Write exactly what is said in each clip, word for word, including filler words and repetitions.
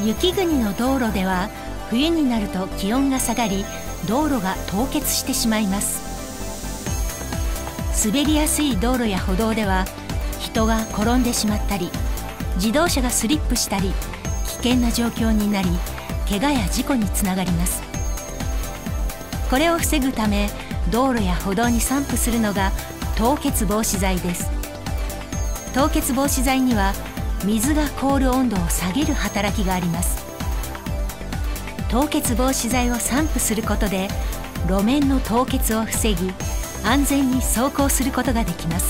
雪国の道路では冬になると気温が下がり、道路が凍結してしまいます。滑りやすい道路や歩道では人が転んでしまったり、自動車がスリップしたり、危険な状況になり、怪我や事故につながります。これを防ぐため、道路や歩道に散布するのが凍結防止剤です。凍結防止剤には水が凍る温度を下げる働きがあります。凍結防止剤を散布することで路面の凍結を防ぎ、安全に走行することができます。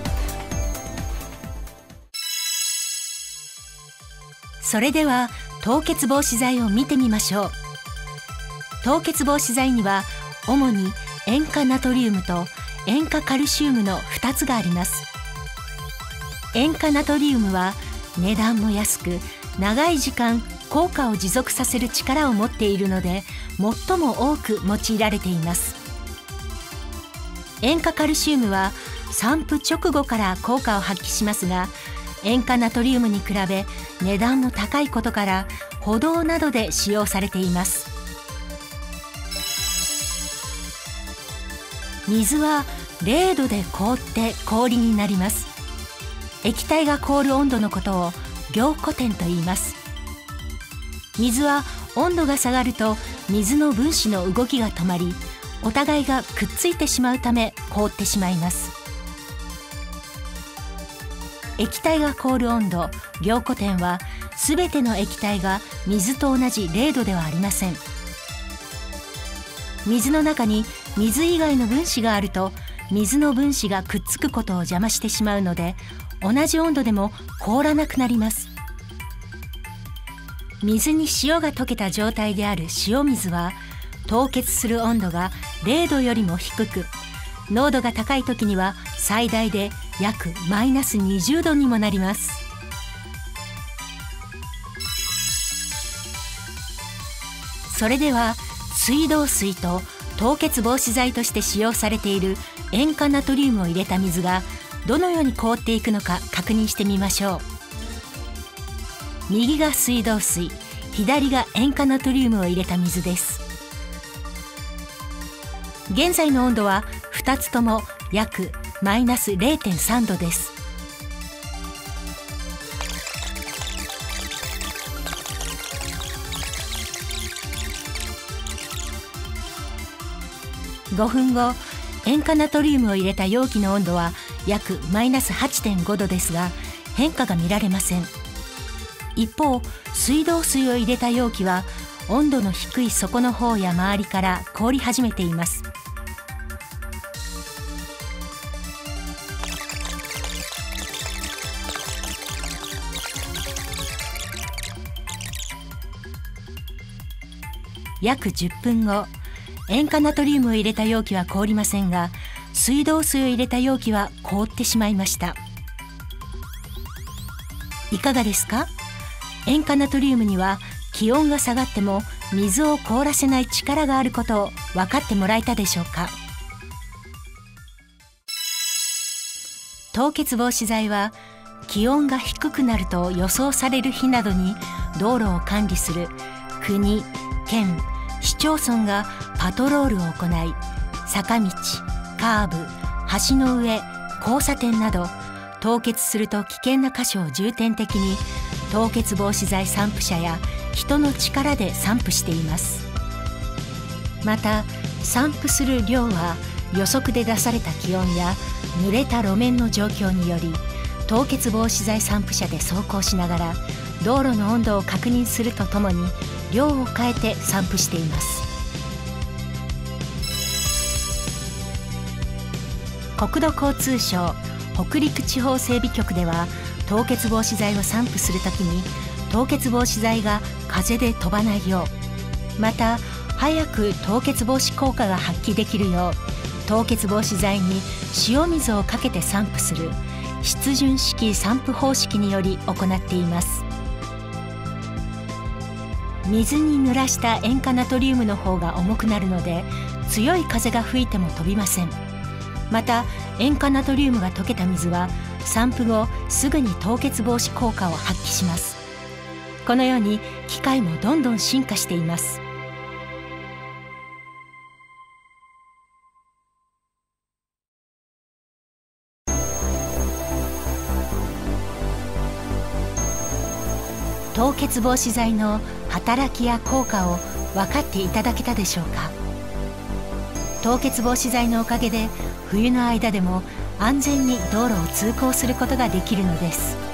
それでは凍結防止剤を見てみましょう。凍結防止剤には主に塩化ナトリウムと塩化カルシウムのふたつがあります。塩化ナトリウムは値段も安く、長い時間効果を持続させる力を持っているので、最も多く用いられています。塩化カルシウムは散布直後から効果を発揮しますが、塩化ナトリウムに比べ値段も高いことから歩道などで使用されています。水はれいどで凍って氷になります。液体が凍る温度のことを凝固点と言います。水は温度が下がると水の分子の動きが止まり、お互いがくっついてしまうため凍ってしまいます。液体が凍る温度、凝固点はすべての液体が水と同じれいどではありません。水の中に水以外の分子があると、水の分子がくっつくことを邪魔してしまうので、同じ温度でも凍らなくなります。水に塩が溶けた状態である塩水は、凍結する温度がれいどよりも低く、濃度が高い時には最大で約マイナスにじゅうどにもなります。それでは水道水と凍結防止剤として使用されている塩化ナトリウムを入れた水がどのように凍っていくのか確認してみましょう。右が水道水、左が塩化ナトリウムを入れた水です。現在の温度はふたつとも約マイナス れいてんさんどです。ごふんご、塩化ナトリウムを入れた容器の温度は約マイナス はちてんごどですが、変化が見られません。一方、水道水を入れた容器は温度の低い底の方や周りから凍り始めています。約じゅっぷんご、塩化ナトリウムを入れた容器は凍りませんが、水道水を入れた容器は凍ってしまいました。いかがですか？塩化ナトリウムには気温が下がっても水を凍らせない力があることを分かってもらえたでしょうか？凍結防止剤は気温が低くなると予想される日などに道路を管理する国、県、市町村がパトロールを行い、坂道、カーブ、橋の上、交差点など凍結すると危険な箇所を重点的に凍結防止剤散布車や人の力で散布しています。また散布する量は予測で出された気温や濡れた路面の状況により、凍結防止剤散布車で走行しながら道路の温度を確認するとともに量を変えて散布しています。国土交通省北陸地方整備局では、凍結防止剤を散布するときに凍結防止剤が風で飛ばないよう、また早く凍結防止効果が発揮できるよう、凍結防止剤に塩水をかけて散布する湿潤式散布方式により行っています。水に濡らした塩化ナトリウムの方が重くなるので、強い風が吹いても飛びません。また塩化ナトリウムが溶けた水は散布後すぐに凍結防止効果を発揮します。 このように機械もどんどん進化しています。凍結防止剤の働きや効果を分かっていただけたでしょうか。凍結防止剤のおかげで冬の間でも安全に道路を通行することができるのです。